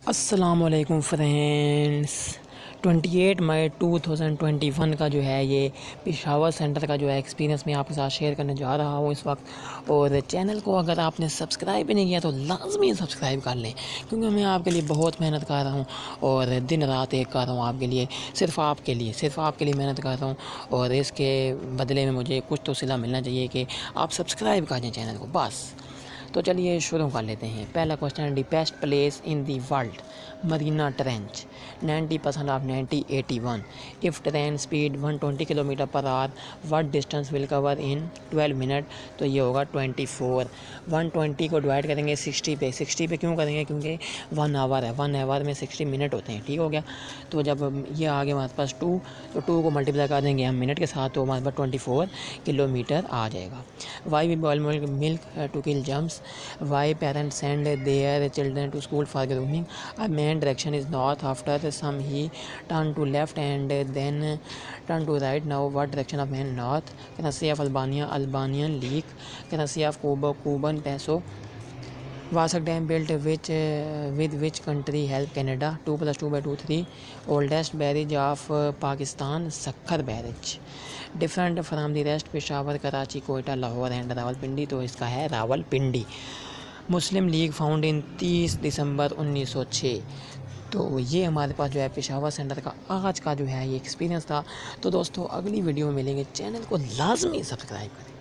अस्सलामुअलैकुम फ्रेंड्स। 28 मई 2021 का जो है ये पेशावर सेंटर का जो है एक्सपीरियंस मैं आपके साथ शेयर करने जा रहा हूँ इस वक्त। और चैनल को अगर आपने सब्सक्राइब भी नहीं किया तो लाजमी सब्सक्राइब कर लें, क्योंकि मैं आपके लिए बहुत मेहनत कर रहा हूँ और दिन रात एक कर रहा हूँ आपके लिए, सिर्फ़ आपके लिए मेहनत कर रहा हूँ। और इसके बदले में मुझे कुछ तो सिला मिलना चाहिए कि आप सब्सक्राइब कर दें चैनल को, बस। तो चलिए शुरू कर लेते हैं। पहला question, the best place in the world, Marina Trench, 90% of 1981। If train speed 120 kilometre per hour, what distance will cover in 12 minute? तो ये होगा 24। 120 को डिवाइड करेंगे 60 पे क्यों करेंगे? क्योंकि 1 आवर है, 1 आवर में 60 मिनट होते हैं, ठीक हो गया। तो जब ये आ गया हमारे पास 2, तो 2 को मल्टीप्लाई कर देंगे हम मिनट के साथ, तो हमारे पास 24 किलोमीटर आ जाएगा। Why we boil milk to kill germs? Why parents send their children to school for grooming? A man direction is north. After some he turn to left and then turn to right. Now what direction of man? North. Currency of Albania, Albanian leak. Currency of Cuba, Cuban peso. Vasak dam built with which country help Canada? 2 + 2 / 2 3. Oldest barrage of Pakistan, Sakhar barrage. Different from the rest, Peshawar, Karachi, Quetta, Lahore and Rawalpindi. तो इसका है Rawalpindi. Muslim League found in 30 December 1906। तो ये हमारे पास जो है Peshawar centre का आज का जो है ये एक्सपीरियंस था। तो दोस्तों अगली वीडियो में मिलेंगे, चैनल को लाजमी सब्सक्राइब करें।